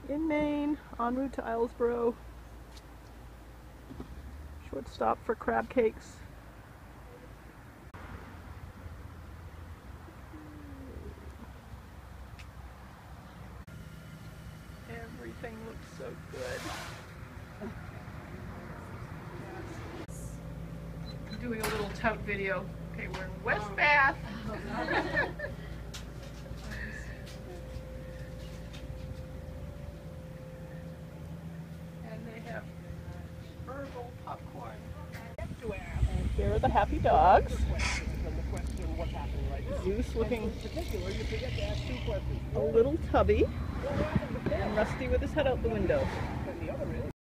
in Maine, en route to Islesboro. Short stop for crab cakes. Everything looks so good. I'm doing a little tout video. Okay, we're in West Bath. And they have herbal popcorn. And here are the happy dogs. Zeus looking a little tubby, and Rusty with his head out the window.